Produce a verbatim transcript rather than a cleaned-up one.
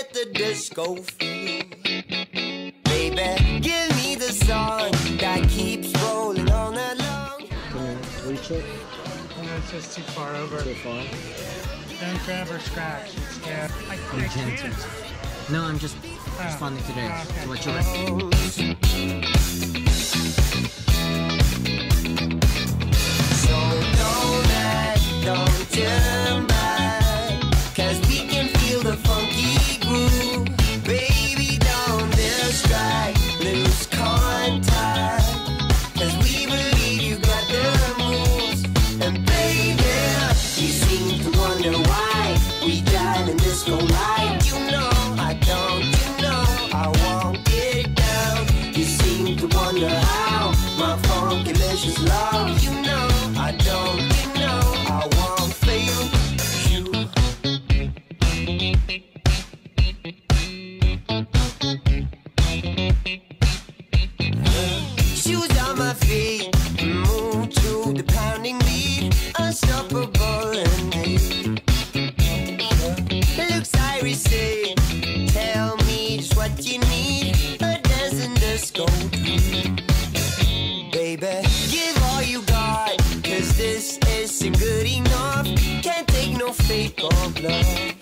get the disco feel. Baby, give me the song that keeps rolling all night long. Can you reach it? Oh, it's just too far over. Too far? Don't grab or scratch. It's, yeah. I, I can't. No, I'm just Oh. responding to this. Okay. To what you were. So don't let, don't turn back, 'cause we can feel the funky groove. Baby, don't distract, lose contact, 'cause we believe you got the moves. And baby, you seem to wonder why we dive in disco light. You know I don't, you know I won't get down. You seem to wonder how my funky-licious love. You know I don't, you know I won't fail you. Shoes on my feet, move to the pounding beat, unstoppable indeed. Looks irisy, tell me just what you need, a dancing disco dream. Baby, give all you got, 'cause this isn't good enough. Can't take no fake or bluff.